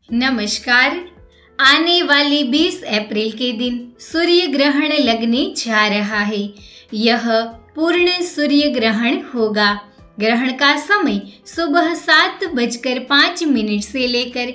नमस्कार। आने वाली 20 अप्रैल के दिन सूर्य ग्रहण लगने जा रहा है। यह पूर्ण सूर्य ग्रहण होगा। ग्रहण का समय सुबह 7:05 से लेकर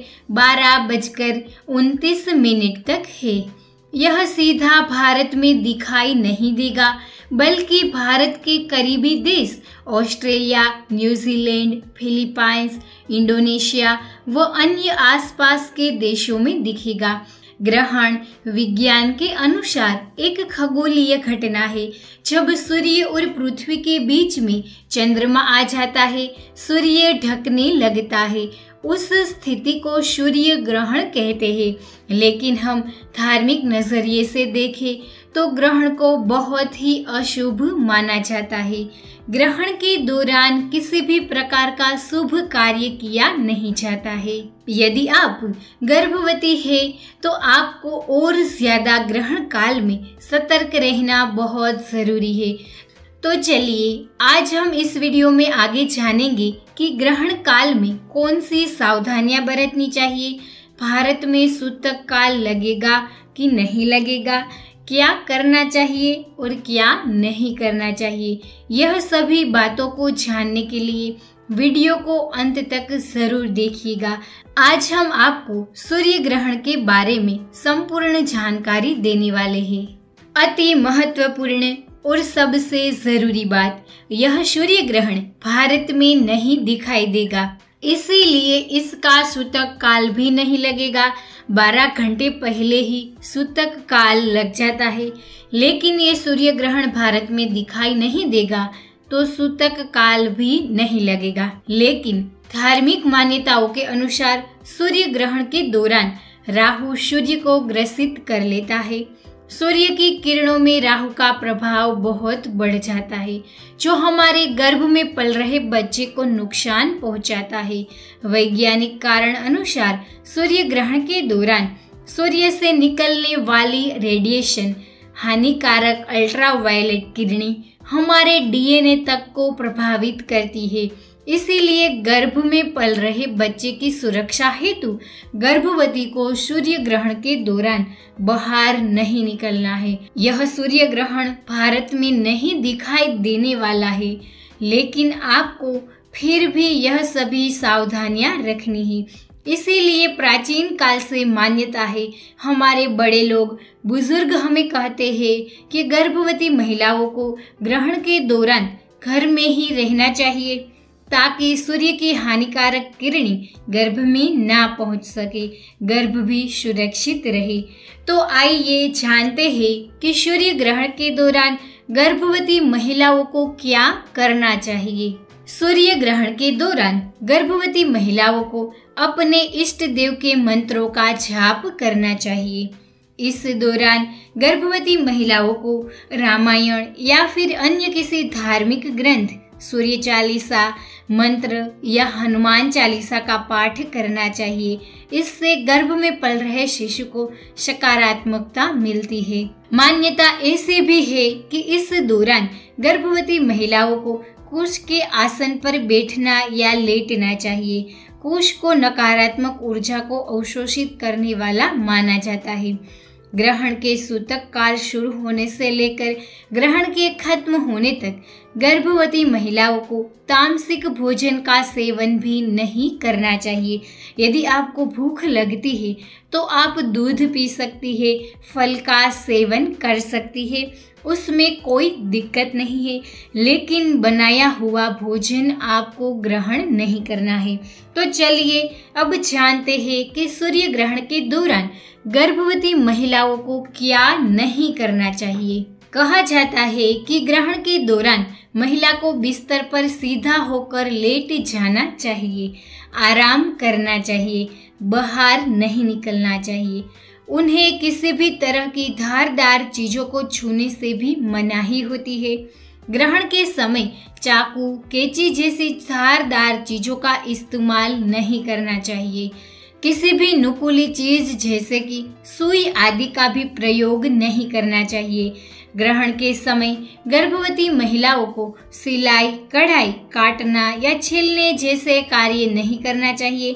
12:29 तक है। यह सीधा भारत में दिखाई नहीं देगा, बल्कि भारत के करीबी देश ऑस्ट्रेलिया, न्यूजीलैंड, फिलीपाइंस, इंडोनेशिया व अन्य आसपास के देशों में दिखेगा। ग्रहण विज्ञान के अनुसार एक खगोलीय घटना है। जब सूर्य और पृथ्वी के बीच में चंद्रमा आ जाता है, सूर्य ढकने लगता है। उस स्थिति को सूर्य ग्रहण कहते हैं। लेकिन हम धार्मिक नजरिए से देखें तो ग्रहण को बहुत ही अशुभ माना जाता है। ग्रहण के दौरान किसी भी प्रकार का शुभ कार्य किया नहीं जाता है। यदि आप गर्भवती है तो आपको और ज्यादा ग्रहण काल में सतर्क रहना बहुत जरूरी है। तो चलिए आज हम इस वीडियो में आगे जानेंगे कि ग्रहण काल में कौन सी सावधानियां बरतनी चाहिए, भारत में सूतक काल लगेगा कि नहीं लगेगा, क्या करना चाहिए और क्या नहीं करना चाहिए। यह सभी बातों को जानने के लिए वीडियो को अंत तक जरूर देखिएगा। आज हम आपको सूर्य ग्रहण के बारे में संपूर्ण जानकारी देने वाले हैं। अति महत्वपूर्ण और सबसे जरूरी बात, यह सूर्य ग्रहण भारत में नहीं दिखाई देगा, इसीलिए इसका सूतक काल भी नहीं लगेगा। 12 घंटे पहले ही सूतक काल लग जाता है। लेकिन ये सूर्य ग्रहण भारत में दिखाई नहीं देगा तो सूतक काल भी नहीं लगेगा। लेकिन धार्मिक मान्यताओं के अनुसार सूर्य ग्रहण के दौरान राहु सूर्य को ग्रसित कर लेता है। सूर्य की किरणों में राहु का प्रभाव बहुत बढ़ जाता है, जो हमारे गर्भ में पल रहे बच्चे को नुकसान पहुंचाता है। वैज्ञानिक कारण अनुसार सूर्य ग्रहण के दौरान सूर्य से निकलने वाली रेडिएशन, हानिकारक अल्ट्रावायलेट किरणें हमारे डीएनए तक को प्रभावित करती है। इसीलिए गर्भ में पल रहे बच्चे की सुरक्षा हेतु गर्भवती को सूर्य ग्रहण के दौरान बाहर नहीं निकलना है। यह सूर्य ग्रहण भारत में नहीं दिखाई देने वाला है, लेकिन आपको फिर भी यह सभी सावधानियां रखनी है। इसीलिए प्राचीन काल से मान्यता है, हमारे बड़े लोग बुजुर्ग हमें कहते हैं कि गर्भवती महिलाओं को ग्रहण के दौरान घर में ही रहना चाहिए, ताकि सूर्य की हानिकारक किरणें गर्भ में ना पहुंच सके, गर्भ भी सुरक्षित रहे। तो आइए जानते हैं कि सूर्य ग्रहण के दौरान गर्भवती महिलाओं को क्या करना चाहिए। सूर्य ग्रहण के दौरान गर्भवती महिलाओं को अपने इष्ट देव के मंत्रों का जाप करना चाहिए। इस दौरान गर्भवती महिलाओं को रामायण या फिर अन्य किसी धार्मिक ग्रंथ, सूर्य चालीसा मंत्र या हनुमान चालीसा का पाठ करना चाहिए। इससे गर्भ में पल रहे शिशु को सकारात्मकता मिलती है। मान्यता ऐसी भी है कि इस दौरान गर्भवती महिलाओं को कुश के आसन पर बैठना या लेटना चाहिए। कुश को नकारात्मक ऊर्जा को अवशोषित करने वाला माना जाता है। ग्रहण के सूतक काल शुरू होने से लेकर ग्रहण के खत्म होने तक गर्भवती महिलाओं को तामसिक भोजन का सेवन भी नहीं करना चाहिए। यदि आपको भूख लगती है तो आप दूध पी सकती है, फल का सेवन कर सकती है, उसमें कोई दिक्कत नहीं है। लेकिन बनाया हुआ भोजन आपको ग्रहण नहीं करना है। तो चलिए अब जानते हैं कि सूर्य ग्रहण के दौरान गर्भवती महिलाओं को क्या नहीं करना चाहिए। कहा जाता है कि ग्रहण के दौरान महिला को बिस्तर पर सीधा होकर लेट जाना चाहिए, आराम करना चाहिए, बाहर नहीं निकलना चाहिए। उन्हें किसी भी तरह की धारदार चीजों को छूने से भी मनाही होती है। ग्रहण के समय चाकू, कैंची जैसी धारदार चीजों का इस्तेमाल नहीं करना चाहिए। किसी भी नुकीली चीज जैसे कि सुई आदि का भी प्रयोग नहीं करना चाहिए। ग्रहण के समय गर्भवती महिलाओं को सिलाई, कढ़ाई, काटना या छीलने जैसे कार्य नहीं करना चाहिए,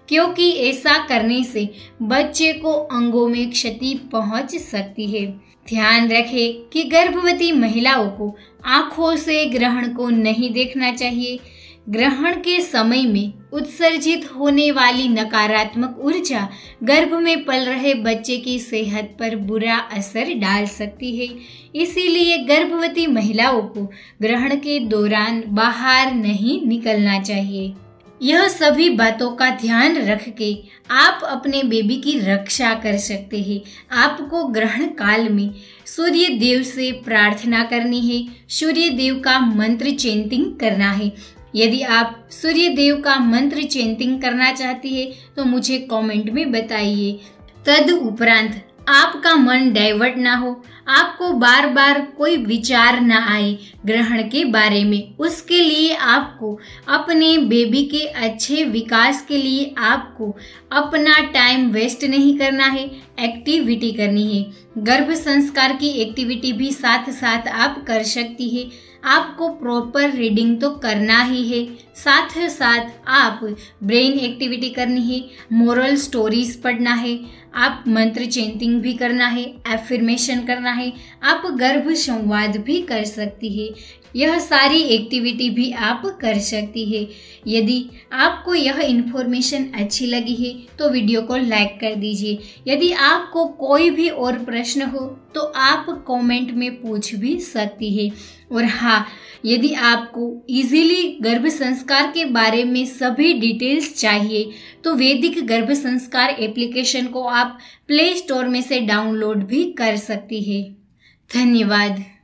क्योंकि ऐसा करने से बच्चे को अंगों में क्षति पहुंच सकती है। ध्यान रखें कि गर्भवती महिलाओं को आंखों से ग्रहण को नहीं देखना चाहिए। ग्रहण के समय में उत्सर्जित होने वाली नकारात्मक ऊर्जा गर्भ में पल रहे बच्चे की सेहत पर बुरा असर डाल सकती है। इसीलिए गर्भवती महिलाओं को ग्रहण के दौरान बाहर नहीं निकलना चाहिए। यह सभी बातों का ध्यान रख के आप अपने बेबी की रक्षा कर सकते हैं। आपको ग्रहण काल में सूर्य देव से प्रार्थना करनी है, सूर्य देव का मंत्र चैंटिंग करना है। यदि आप सूर्य देव का मंत्र चैंटिंग करना चाहती है तो मुझे कमेंट में बताइए। तदुपरांत आपका मन डाइवर्ट ना हो, आपको बार बार कोई विचार ना आए ग्रहण के बारे में, उसके लिए आपको अपने बेबी के अच्छे विकास के लिए आपको अपना टाइम वेस्ट नहीं करना है, एक्टिविटी करनी है। गर्भ संस्कार की एक्टिविटी भी साथ साथ आप कर सकती है। आपको प्रॉपर रीडिंग तो करना ही है, साथ साथ आप ब्रेन एक्टिविटी करनी है, मोरल स्टोरीज पढ़ना है, आप मंत्र चैंटिंग भी करना है, एफर्मेशन करना है, आप गर्भ संवाद भी कर सकती है। यह सारी एक्टिविटी भी आप कर सकती है। यदि आपको यह इन्फॉर्मेशन अच्छी लगी है तो वीडियो को लाइक कर दीजिए। यदि आपको कोई भी और प्रश्न हो तो आप कमेंट में पूछ भी सकती है। और हाँ, यदि आपको इजीली गर्भ संस्कार के बारे में सभी डिटेल्स चाहिए तो वैदिक गर्भ संस्कार एप्लीकेशन को आप प्ले स्टोर में से डाउनलोड भी कर सकती है। धन्यवाद।